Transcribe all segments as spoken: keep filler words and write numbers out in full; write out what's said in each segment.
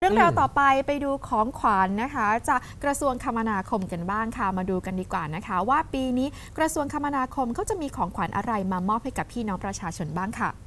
รื่องราวต่อไปไปดูของขวัญ นะคะจากกระทรวงคมนาคมกันบ้างค่ะมาดูกันดีกว่านะคะว่าปีนี้กระทรวงคมนาคมเขาจะมีของขวัญอะไรมามอบให้กับพี่น้องประชาชนบ้างค่ะ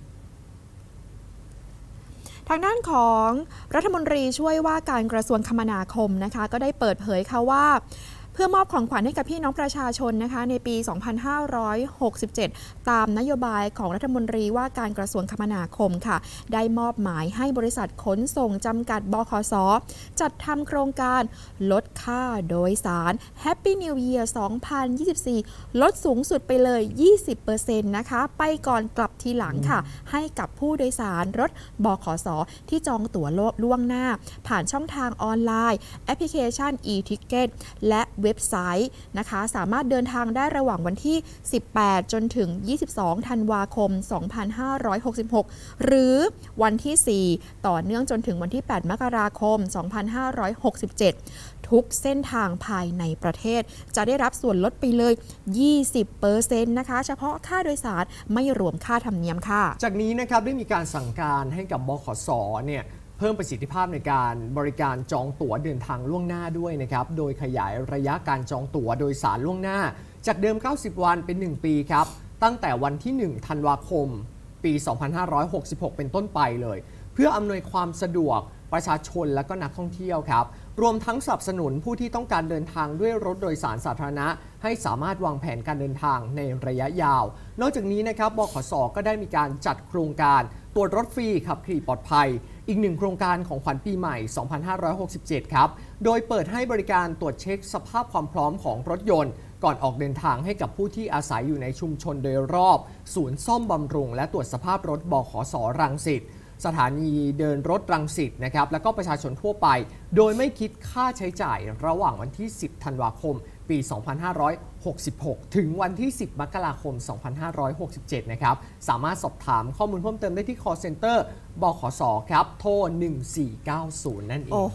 ทางด้านของรัฐมนตรีช่วยว่าการกระทรวงคมนาคมนะคะก็ได้เปิดเผยค่ะว่าเพื่อมอบของขวัญให้กับพี่น้องประชาชนนะคะในปี สองพันห้าร้อยหกสิบเจ็ด ตามนโยบายของรัฐมนตรีว่าการกระทรวงคมนาคมค่ะได้มอบหมายให้บริษัทขนส่งจำกัดบขส.จัดทำโครงการลดค่าโดยสาร Happy New Year สองพันยี่สิบสี่ ลดสูงสุดไปเลย ยี่สิบเปอร์เซ็นต์ นะคะไปก่อนกลับทีหลังค่ะให้กับผู้โดยสารรถบขส.ที่จองตั๋วล่วงหน้าผ่านช่องทางออนไลน์แอปพลิเคชัน e-ticket และเว็บไซต์นะคะสามารถเดินทางได้ระหว่างวันที่ สิบแปด จนถึง ยี่สิบสอง ธันวาคม สองพันห้าร้อยหกสิบหก หรือวันที่ สี่ ต่อเนื่องจนถึงวันที่ แปด มกราคม สองพันห้าร้อยหกสิบเจ็ด ทุกเส้นทางภายในประเทศจะได้รับส่วนลดไปเลย ยี่สิบเปอร์เซ็นต์ นะคะเฉพาะค่าโดยสารไม่รวมค่าธรรมเนียมค่ะจากนี้นะครับได้มีการสั่งการให้กับบขส.เนี่ยเพิ่มประสิทธิภาพในการบริการจองตั๋วเดินทางล่วงหน้าด้วยนะครับโดยขยายระยะการจองตั๋วโดยสารล่วงหน้าจากเดิมเก้าสิบวันเป็นหนึ่งปีครับตั้งแต่วันที่หนึ่งธันวาคมปีสองพันห้าร้อยหกสิบหกเป็นต้นไปเลยเพื่ออำนวยความสะดวกประชาชนและก็นักท่องเที่ยวครับรวมทั้งสนับสนุนผู้ที่ต้องการเดินทางด้วยรถโดยสารสาธารณะให้สามารถวางแผนการเดินทางในระยะยาวนอกจากนี้นะครับบขส.ก็ได้มีการจัดโครงการตรวจรถฟรีขับขี่ปลอดภัยอีกหนึ่งโครงการของขวัญปีใหม่ สองพันห้าร้อยหกสิบเจ็ด ครับโดยเปิดให้บริการตรวจเช็คสภาพความพร้อมของรถยนต์ก่อนออกเดินทางให้กับผู้ที่อาศัยอยู่ในชุมชนโดยรอบศูนย์ซ่อมบำรุงและตรวจสภาพรถบขส.รังสิตสถานีเดินรถรังสิตนะครับแล้วก็ประชาชนทั่วไปโดยไม่คิดค่าใช้จ่ายระหว่างวันที่ สิบ ธันวาคม ปี สองพันห้าร้อยหกสิบหก ถึงวันที่ สิบ มกราคม สองพันห้าร้อยหกสิบเจ็ด นะครับสามารถสอบถามข้อมูลเพิ่มเติมได้ที่ call center บขส.ครับโทร หนึ่งสี่เก้าศูนย์ นั่นเอง